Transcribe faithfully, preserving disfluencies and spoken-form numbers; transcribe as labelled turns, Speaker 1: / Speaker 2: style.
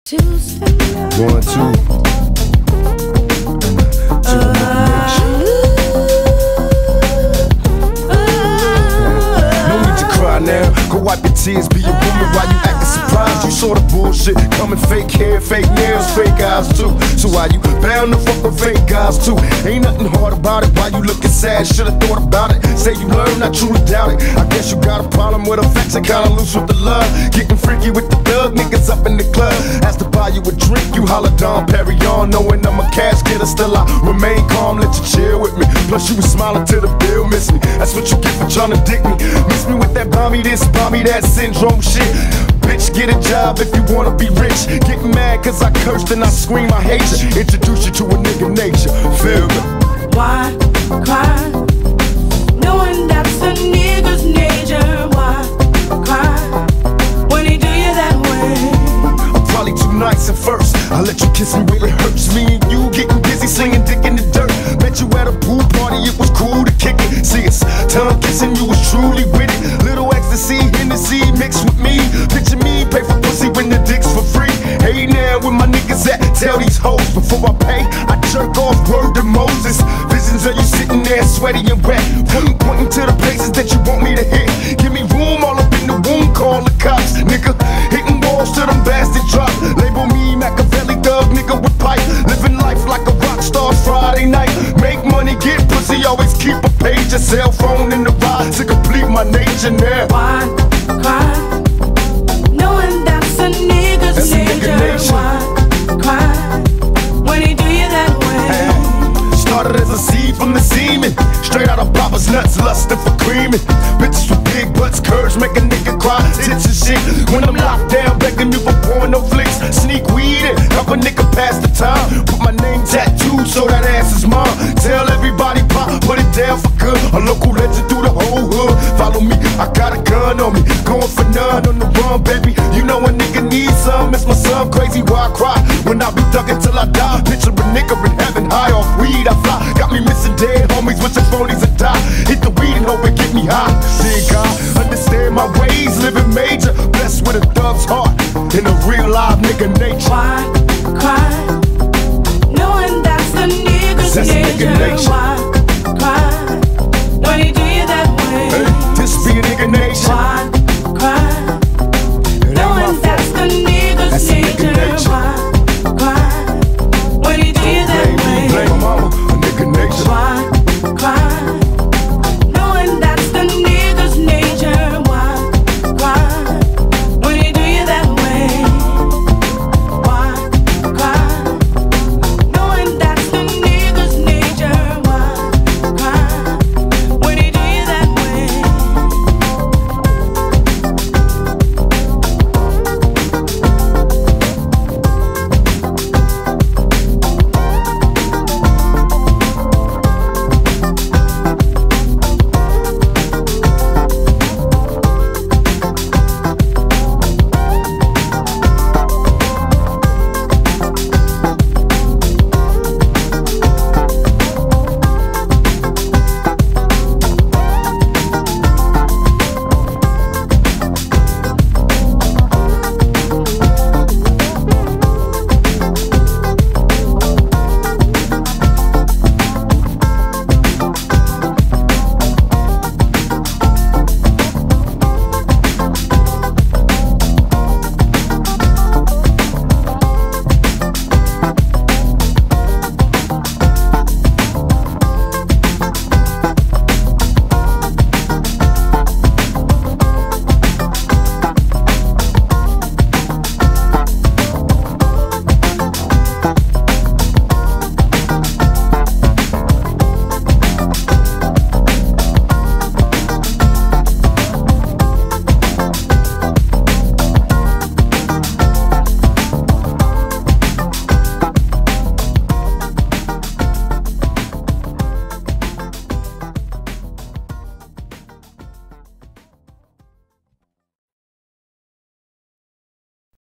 Speaker 1: One, two. No need to cry now. Go wipe your tears. Be a woman while you acting surprised. You saw the bullshit coming. Fake hair, fake nails, fake eyes too. So why you bound to fuck with fake guys too? Ain't nothing hard about it. Why you looking sad? Should've thought about it. Say you learned, I truly doubt it. I guess you got a problem with affection, kinda loose with the love. Getting freaky with the thug niggas up in the club. Asked to buy you a drink, you holla Dom Perignon. Knowing I'm a cash getter, still I remain calm. Let you chill with me. Plus you was smiling till the bill miss me. That's what you get for trying to dick me. Miss me with that bomb me this, bomb me that syndrome shit. Bitch, get a job if you wanna be rich. Get mad cause I cursed and I scream I hate you. Introduce you to a nigga nature, feel me?
Speaker 2: Why cry, knowing that's a nigga's nature? Why cry, when he do you that way?
Speaker 1: I'm probably too nice at first. I let you kiss me where it hurts. Me and you getting busy slinging dick in the dirt. Met you at a pool party, it was cool to kick it. See us, tongue kissing, you was truly with it. Little ecstasy, Hennessy mixed with me. Picture me, pay for pussy when the dick's for free. Hey now, where my niggas at? Tell these hoes before I pay, I jerk off, word to Moses. Visions of you sitting there sweaty and wet, pointing, pointing to the places that you want me to hit. Give me room all up in the womb, call the cops, nigga. Hitting walls till them bastards drop. Label me Machiavelli thug, nigga with pipe. Living life like a rock star Friday night. Make money, get pussy, always keep a page. A cell phone in the ride to complete my nature now.
Speaker 2: Why cry, knowing that's a nigga's
Speaker 1: That's a
Speaker 2: nature?
Speaker 1: nigga nature.
Speaker 2: Why cry, when he do you that way?
Speaker 1: Hey, started as a seed from the semen. Straight out of Papa's nuts, lusting for creaming. Bitches with big butts, curves make a nigga cry. Tits and shit. When I'm locked down, begging you for porno flicks. Sneak weed in, help a nigga pass the time. Put my name tattooed so that ass is mine. Tell everybody pop, put it down for good. A local legend through the whole hood. Follow me, I got a gun on me. Going for none on the run, baby. You know a nigga needs some. It's my son, crazy why I cry. When I be thugging till I die. Picture a nigga in heaven, high off weed I fly. Got me missing dead homies with some phonies that die. Hit the weed and hope it get me high. Dear God, understand my ways, living major. Blessed with a thug's heart in a real live nigga nature.
Speaker 2: Why cry, knowing that's the nigga's
Speaker 1: That's
Speaker 2: nature?
Speaker 1: nigga nature.
Speaker 2: Why